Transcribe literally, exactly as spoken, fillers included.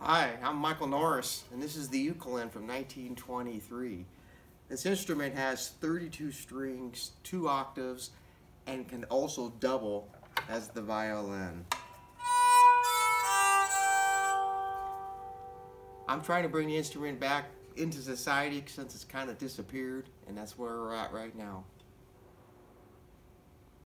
Hi, I'm Michael Norris, and this is the Ukelin from nineteen twenty-three. This instrument has thirty-two strings, two octaves, and can also double as the violin. I'm trying to bring the instrument back into society since it's kind of disappeared, and that's where we're at right now.